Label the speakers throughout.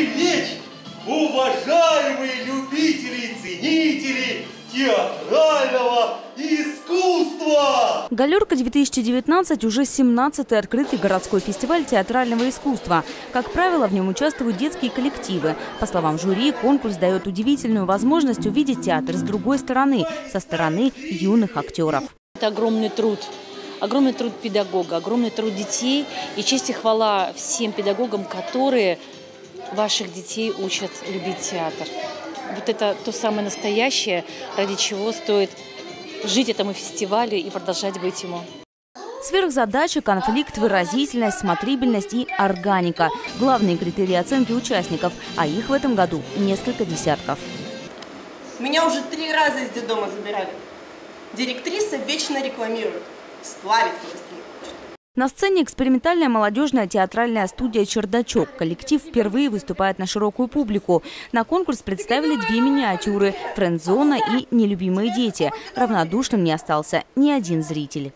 Speaker 1: вечер, уважаемые любители и ценители театрального искусства!
Speaker 2: «Галерка-2019» уже 17-й открытый городской фестиваль театрального искусства. Как правило, в нем участвуют детские коллективы. По словам жюри, конкурс дает удивительную возможность увидеть театр с другой стороны, со стороны юных актеров.
Speaker 3: Это огромный труд педагога, огромный труд детей. И честь и хвала всем педагогам, которые ваших детей учат любить театр. Вот это то самое настоящее, ради чего стоит жить этому фестивалю и продолжать быть ему.
Speaker 2: Сверхзадача, конфликт, выразительность, смотрибельность и органика – главные критерии оценки участников, а их в этом году несколько десятков.
Speaker 4: Меня уже 3 раза из детдома забирали. Директриса вечно рекламирует. Сплавить быстрее.
Speaker 2: На сцене экспериментальная молодежная театральная студия «Чердачок». Коллектив впервые выступает на широкую публику. На конкурс представили 2 миниатюры – «Френдзона» и «Нелюбимые дети». Равнодушным не остался ни один зритель.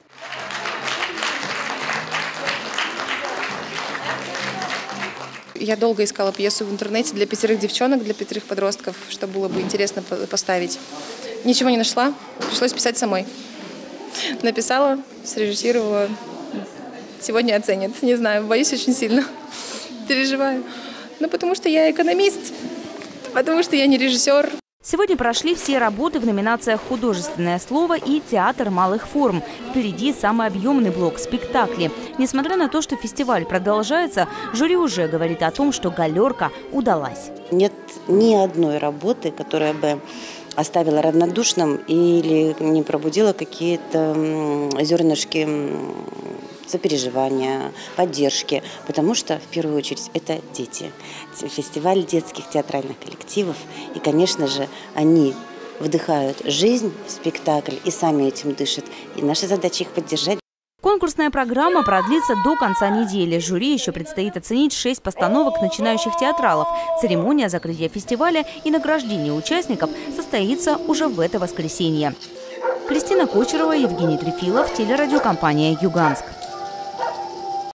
Speaker 5: Я долго искала пьесу в интернете для 5 девчонок, для 5 подростков, что было бы интересно поставить. Ничего не нашла, пришлось писать самой. Написала, срежиссировала. Сегодня оценят. Не знаю, боюсь очень сильно. Переживаю. Ну, потому что я экономист, потому что я не режиссер.
Speaker 2: Сегодня прошли все работы в номинациях «Художественное слово» и «Театр малых форм». Впереди самый объемный блок – спектакли. Несмотря на то, что фестиваль продолжается, жюри уже говорит о том, что «Галерка» удалась.
Speaker 6: Нет ни одной работы, которая бы оставила равнодушным или не пробудила какие-то зернышки сопереживания, поддержки, потому что, в первую очередь, это дети. Фестиваль детских театральных коллективов, и, конечно же, они вдыхают жизнь в спектакль и сами этим дышат, и наша задача их поддержать.
Speaker 2: Конкурсная программа продлится до конца недели. Жюри еще предстоит оценить 6 постановок начинающих театралов. Церемония закрытия фестиваля и награждения участников состоится уже в это воскресенье. Кристина Кочерова, Евгений Трефилов, телерадиокомпания «Юганск».